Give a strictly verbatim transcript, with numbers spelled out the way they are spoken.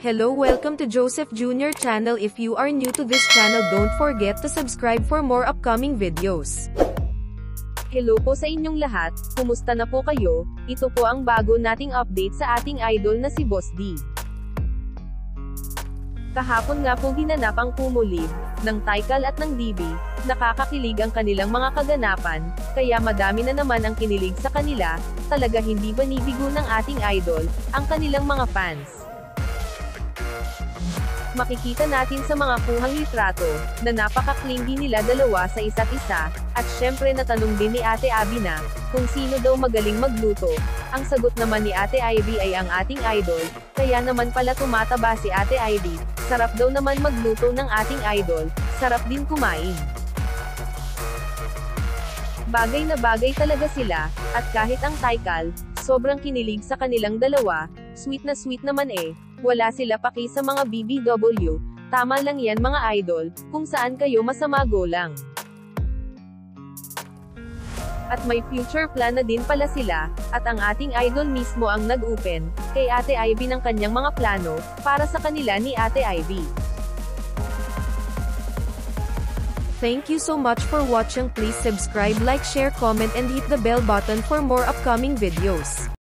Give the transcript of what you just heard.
Hello, welcome to Joseph Junior channel. If you are new to this channel, don't forget to subscribe for more upcoming videos. Hello po sa inyong lahat, kumusta na po kayo? Ito po ang bago nating update sa ating idol na si Boss D. Kahapon nga po ginanap ang kumulib ng Tykal at ng D B. Nakakakilig ang kanilang mga kaganapan, kaya madami na naman ang kinilig sa kanila. Talaga hindi banibigo ng ating idol ang kanilang mga fans. Makikita natin sa mga kuhang litrato, na napaka-clingy nila dalawa sa isa't isa, at syempre natanong din ni Ate Abby na, kung sino daw magaling magluto. Ang sagot naman ni Ate Ivy ay ang ating idol, kaya naman pala tumataba si Ate Ivy. Sarap daw naman magluto ng ating idol, sarap din kumain. Bagay na bagay talaga sila, at kahit ang Tykal, sobrang kinilig sa kanilang dalawa, sweet na sweet naman eh. Wala sila paki sa mga B B W, tama lang yan mga idol, kung saan kayo masama go lang. At may future plan na din pala sila, at ang ating idol mismo ang nag-open, kay Ate Ivy ng kanyang mga plano, para sa kanila ni Ate Ivy. Thank you so much for watching. Please subscribe, like, share, comment and hit the bell button for more upcoming videos.